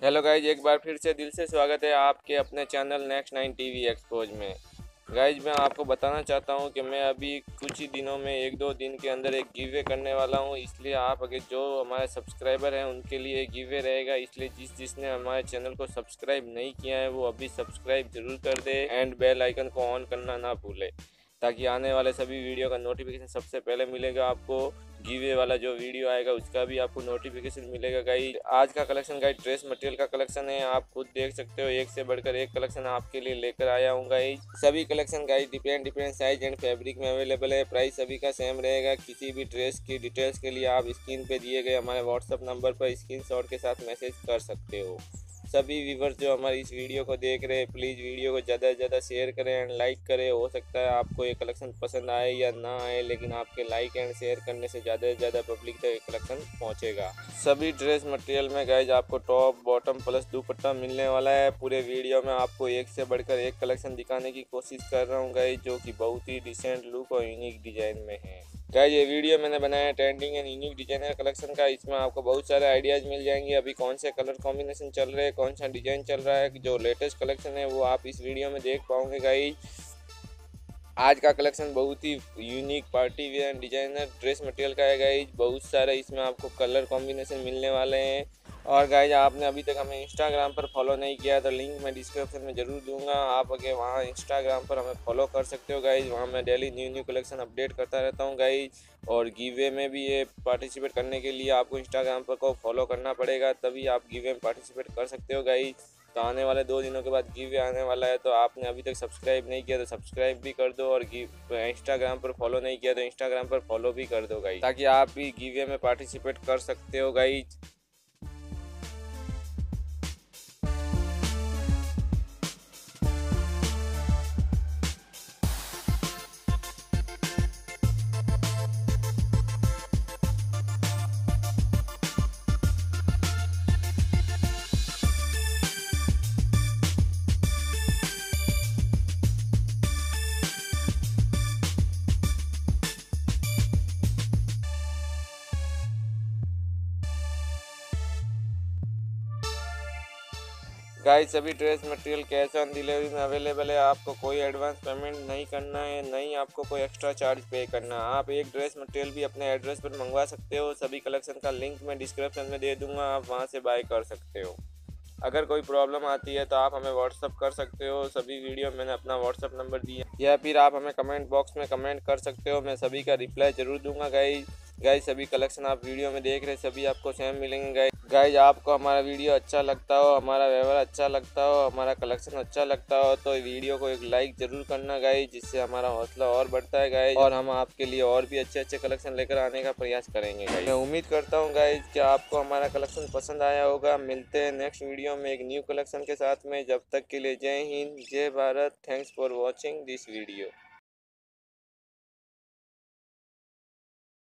Hello guys, एक बार फिर से दिल से स्वागत है आपके अपने चैनल नेक्स्ट 9 टीवी एक्सपोज में। गाइज मैं आपको बताना चाहता हूं कि मैं अभी कुछ ही दिनों में 1-2 दिन के अंदर एक गिवे करने वाला हूं, इसलिए आप अगर जो हमारे सब्सक्राइबर हैं उनके लिए एक गिवे रहेगा। इसलिए जिसने हमारे चैनल को सब्सक्राइब नहीं किया है वो अभी सब्सक्राइब जरूर कर दे एंड बेल आइकन को ऑन करना ना भूले, ताकि आने वाले सभी वीडियो का नोटिफिकेशन सबसे पहले मिलेगा आपको। गिवे वाला जो वीडियो आएगा उसका भी आपको नोटिफिकेशन मिलेगा। गाइस आज का कलेक्शन गाइस ड्रेस मटेरियल का कलेक्शन है, आप खुद देख सकते हो, एक से बढ़कर एक कलेक्शन आपके लिए लेकर आया हूँ। गाइस सभी collection guys different size and fabric में अवेलेबल है। प्राइस सभी का सेम रहेगा। किसी भी ड्रेस की डिटेल्स के लिए आप स्क्रीन पे दिए गए हमारे व्हाट्सअप नंबर पर स्क्रीनशॉट के साथ मैसेज कर सकते हो। सभी व्यूवर्स जो हमारी इस वीडियो को देख रहे हैं प्लीज़ वीडियो को ज़्यादा से ज़्यादा शेयर करें एंड लाइक करें। हो सकता है आपको ये कलेक्शन पसंद आए या ना आए, लेकिन आपके लाइक एंड शेयर करने से ज़्यादा से ज़्यादा पब्लिक तक ये कलेक्शन पहुंचेगा। सभी ड्रेस मटेरियल में गाइज आपको टॉप बॉटम प्लस दुपट्टा मिलने वाला है। पूरे वीडियो में आपको एक से बढ़कर एक कलेक्शन दिखाने की कोशिश कर रहा हूँ गाइज, जो कि बहुत ही डिसेंट लुक और यूनिक डिज़ाइन में है। गाइज ये वीडियो मैंने बनाया trending and unique designer collection का। इसमें आपको बहुत सारे आइडियाज़ मिल जाएंगे। अभी कौन से कलर कॉम्बिनेशन चल रहे हैं, कौन सा डिज़ाइन चल रहा है, जो लेटेस्ट कलेक्शन है वो आप इस वीडियो में देख पाओगे। गाइज आज का कलेक्शन बहुत ही unique party wear and designer dress material का है। गाइज बहुत सारे इसमें आपको कलर कॉम्बिनेशन मिलने वाले हैं। और गाइज आपने अभी तक हमें इंस्टाग्राम पर फॉलो नहीं किया तो लिंक मैं डिस्क्रिप्शन में ज़रूर दूंगा, आप आगे वहाँ इंस्टाग्राम पर हमें फॉलो कर सकते हो। गाइज वहाँ मैं डेली न्यू कलेक्शन अपडेट करता रहता हूँ। गाइज और गिवे में भी ये पार्टिसिपेट करने के लिए आपको इंस्टाग्राम पर को फॉलो करना पड़ेगा, तभी आप गिवे में पार्टिसिपेट कर सकते हो। गाइज तो आने वाले 2 दिनों के बाद गिवे आने वाला है, तो आपने अभी तक सब्सक्राइब नहीं किया तो सब्सक्राइब भी कर दो, और इंस्टाग्राम पर फॉलो नहीं किया तो इंस्टाग्राम पर फॉलो भी कर दो गाइज, ताकि आप भी गिवे में पार्टिसिपेट कर सकते हो। गाइज गाइस सभी dress material cash on delivery में अवेलेबल है। आपको कोई एडवांस पेमेंट नहीं करना है, नहीं आपको कोई एक्स्ट्रा चार्ज पे करना है। आप एक ड्रेस मटेरियल भी अपने एड्रेस पर मंगवा सकते हो। सभी कलेक्शन का लिंक मैं डिस्क्रिप्शन में दे दूंगा, आप वहां से बाय कर सकते हो। अगर कोई प्रॉब्लम आती है तो आप हमें व्हाट्सअप कर सकते हो। सभी वीडियो मैंने अपना व्हाट्सअप नंबर दिया, या फिर आप हमें कमेंट बॉक्स में कमेंट कर सकते हो, मैं सभी का रिप्लाई ज़रूर दूंगा। गाइस सभी कलेक्शन आप वीडियो में देख रहे सभी आपको सेम मिलेंगे। गाइज आपको हमारा वीडियो अच्छा लगता हो, हमारा व्यवहार अच्छा लगता हो, हमारा कलेक्शन अच्छा लगता हो तो वीडियो को एक लाइक ज़रूर करना गाइज, जिससे हमारा हौसला और बढ़ता है गाइज, और हम आपके लिए और भी अच्छे कलेक्शन लेकर आने का प्रयास करेंगे। गाइज मैं उम्मीद करता हूँ गाइज कि आपको हमारा कलेक्शन पसंद आया होगा। मिलते हैं नेक्स्ट वीडियो में एक न्यू कलेक्शन के साथ में। जब तक के लिए जय हिंद, जय Bharat. Thanks for watching this video.